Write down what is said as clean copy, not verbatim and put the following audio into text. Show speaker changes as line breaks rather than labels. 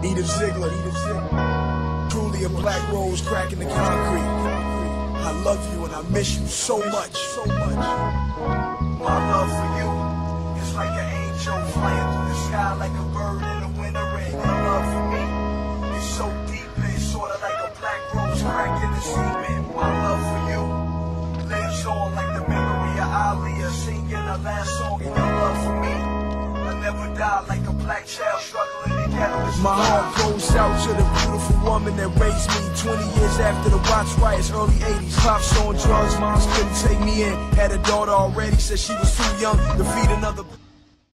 Truly a black rose cracking the concrete. I love you and I miss you so much.
My love for you is like an angel flying through the sky like a bird in a winter rain. Your love for me is so deep, it's sorta like a black rose cracking the cement. My love for you lives on like the memory of Aliyah singing the last song. And your love for me will never die like a black child struggling to get on his
My heart goes out to the beautiful woman that raised me 20 years after the Watts riots, early 80s. Pops on drugs, moms couldn't take me in. Had a daughter already, said she was too young to feed another.